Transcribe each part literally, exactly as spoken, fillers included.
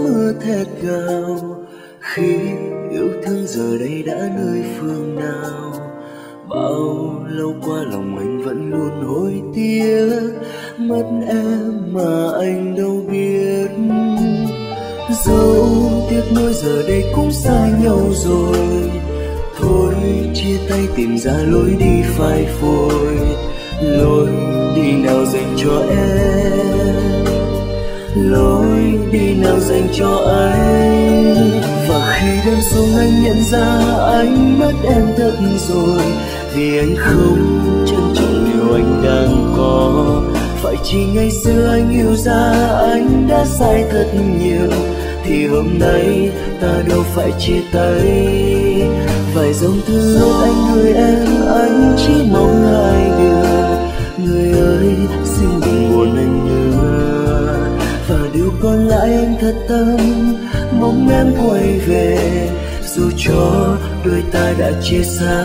mưa thét gào. Khi yêu thương giờ đây đã nơi phương nào, bao lâu qua lòng anh vẫn luôn hối tiếc. Mất em mà anh đâu biết, dẫu tiếc nuối giờ đây cũng xa nhau rồi. Thôi chia tay tìm ra lối đi phai phôi, lối đi nào dành cho em, lối đi nào dành cho anh. Và khi đêm xuống anh nhận ra anh mất em thật rồi, vì anh không trân trọng điều anh đang có. Phải chỉ ngày xưa anh hiểu ra anh đã sai thật nhiều, thì hôm nay ta đâu phải chia tay. Vài dòng thư anh gửi em anh chỉ mong hai điều, người ơi xin đừng buồn anh nữa. Và điều còn lại anh thật tâm mong em quay về, dù cho đôi ta đã chia xa.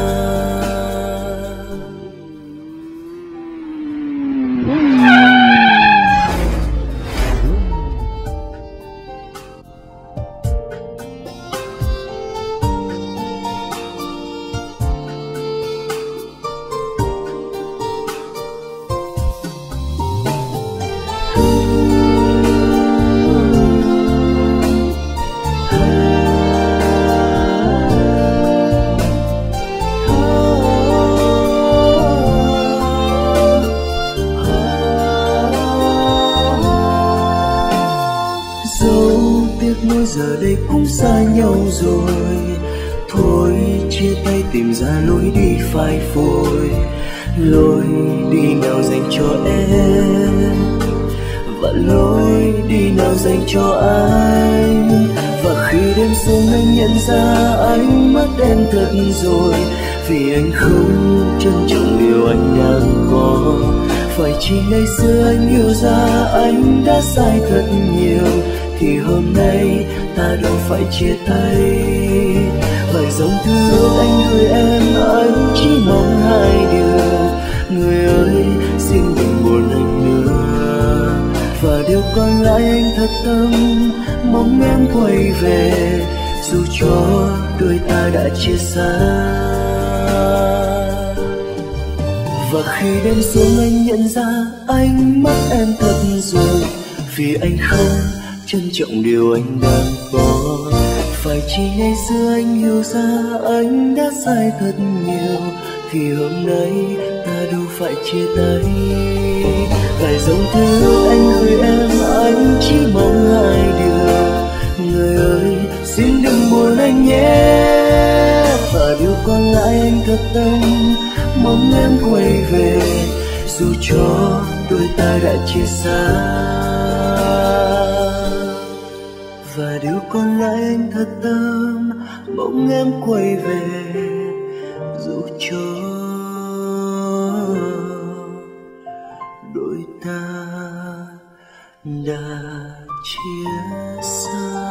Giờ đây cũng xa nhau rồi, thôi chia tay tìm ra lối đi phai phôi, lối đi nào dành cho em và lối đi nào dành cho anh. Và khi đêm xuống anh nhận ra anh mất em thật rồi, vì anh không trân trọng điều anh đang có. Phải chỉ ngày xưa anh hiểu ra anh đã sai thật nhiều, thì hôm nay ta đâu phải chia tay. Vài dòng thư anh gửi em anh chỉ mong hai điều, người ơi xin đừng buồn anh nữa. Và điều còn lại anh thật tâm mong em quay về, dù cho đôi ta đã chia xa. Và khi đêm xuống anh nhận ra anh mất em thật rồi, vì anh không trân trọng điều anh đang có. Phải chỉ ngày xưa anh hiểu ra anh đã sai thật nhiều, thì hôm nay ta đâu phải chia tay. Vài dòng thư anh gửi em anh chỉ mong hai điều, người ơi xin đừng buồn anh nhé. Và điều còn lại anh thật tâm mong em quay về, dù cho đôi ta đã chia xa. Và điều còn lại anh thật tâm mong em quay về, dù cho đôi ta đã chia xa.